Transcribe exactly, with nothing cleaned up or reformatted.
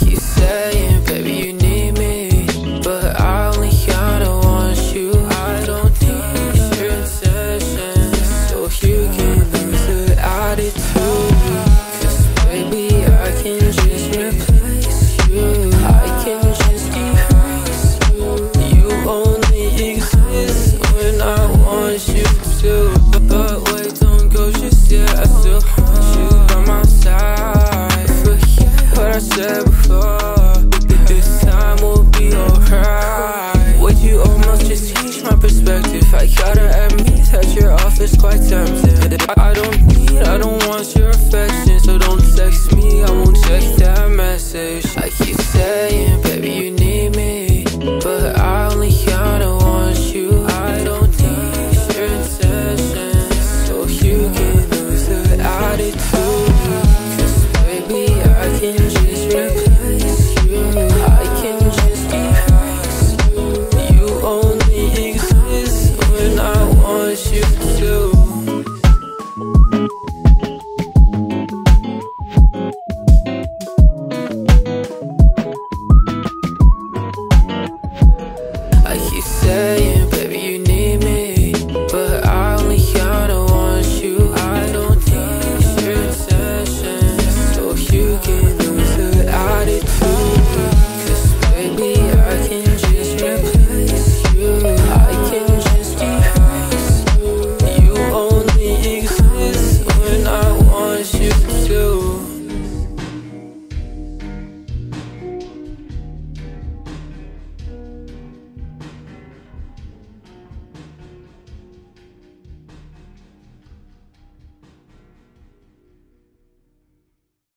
keep saying, baby, you need me, but I only kinda want you. I don't need your intentions, so you can lose the attitude. Cause baby, I can just replace you, I can just erase you. You only exist when I want you to. But wait, don't go just yet, I still want you by my side. Forget what I said before, this time will be alright. Would you almost just change my perspective? I gotta admit that your offer's quite tempting. I don't need, I don't want your affection, so don't text me, I won't check that message. I keep saying, baby, you need me, but I only kinda want you. I don't need your intentions, so you can lose the attitude. Cause baby, I can just replace you, I can just erase you. You only exist when I want you to. I keep saying,